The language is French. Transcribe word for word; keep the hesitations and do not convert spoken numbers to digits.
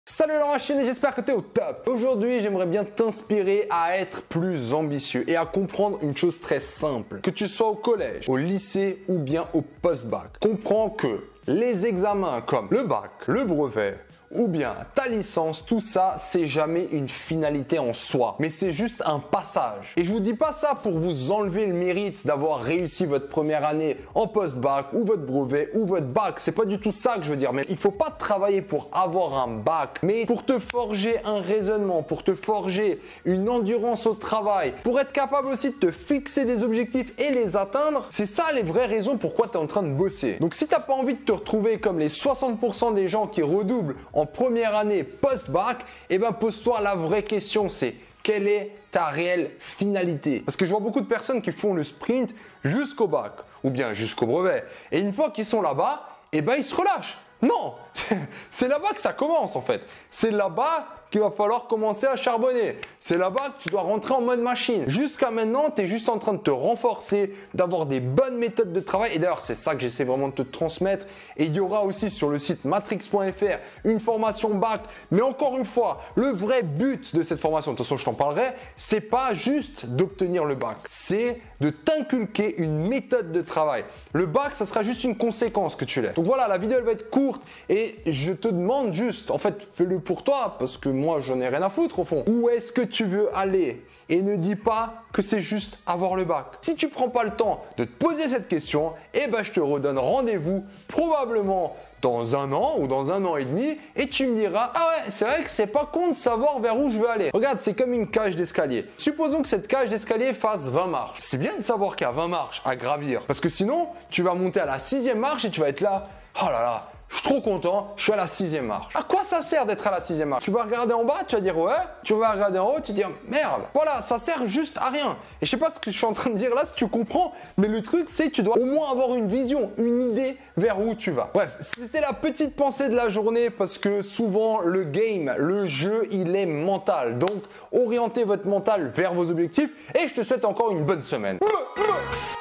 Salut la machine et j'espère que tu es au top. Aujourd'hui, j'aimerais bien t'inspirer à être plus ambitieux et à comprendre une chose très simple. Que tu sois au collège, au lycée ou bien au post-bac, comprends que les examens comme le bac, le brevet ou bien ta licence, tout ça, c'est jamais une finalité en soi, mais c'est juste un passage. Et je vous dis pas ça pour vous enlever le mérite d'avoir réussi votre première année en post-bac ou votre brevet ou votre bac. C'est pas du tout ça que je veux dire, mais il faut pas travailler pour avoir un bac, mais pour te forger un raisonnement, pour te forger une endurance au travail, pour être capable aussi de te fixer des objectifs et les atteindre. C'est ça les vraies raisons pourquoi tu es en train de bosser. Donc si t'as pas envie de te retrouver comme les soixante pour cent des gens qui redoublent en première année post-bac, eh ben pose-toi la vraie question, c'est quelle est ta réelle finalité? Parce que je vois beaucoup de personnes qui font le sprint jusqu'au bac ou bien jusqu'au brevet. Et une fois qu'ils sont là-bas, eh ben ils se relâchent. Non, c'est là-bas que ça commence en fait. C'est là-bas qu'il va falloir commencer à charbonner. C'est là-bas que tu dois rentrer en mode machine. Jusqu'à maintenant, tu es juste en train de te renforcer, d'avoir des bonnes méthodes de travail. Et d'ailleurs, c'est ça que j'essaie vraiment de te transmettre. Et il y aura aussi sur le site matrix point F R une formation bac. Mais encore une fois, le vrai but de cette formation, de toute façon, je t'en parlerai, c'est pas juste d'obtenir le bac. C'est de t'inculquer une méthode de travail. Le bac, ça sera juste une conséquence que tu l'aies. Donc voilà, la vidéo, elle va être courte et je te demande juste, en fait, fais-le pour toi parce que moi, j'en ai rien à foutre au fond. Où est-ce que tu veux aller? Et ne dis pas que c'est juste avoir le bac. Si tu prends pas le temps de te poser cette question, eh ben, je te redonne rendez-vous probablement dans un an ou dans un an et demi et tu me diras « Ah ouais, c'est vrai que c'est pas con de savoir vers où je veux aller. » Regarde, c'est comme une cage d'escalier. Supposons que cette cage d'escalier fasse vingt marches. C'est bien de savoir qu'il y a vingt marches à gravir parce que sinon, tu vas monter à la sixième marche et tu vas être là « Oh là là, je suis trop content, je suis à la sixième marche. » À quoi ça sert d'être à la sixième marche? Tu vas regarder en bas, tu vas dire ouais. Tu vas regarder en haut, tu vas dire merde. Voilà, ça sert juste à rien. Et je sais pas ce que je suis en train de dire là, si tu comprends, mais le truc c'est que tu dois au moins avoir une vision, une idée vers où tu vas. Bref, c'était la petite pensée de la journée parce que souvent le game, le jeu, il est mental. Donc, orientez votre mental vers vos objectifs et je te souhaite encore une bonne semaine.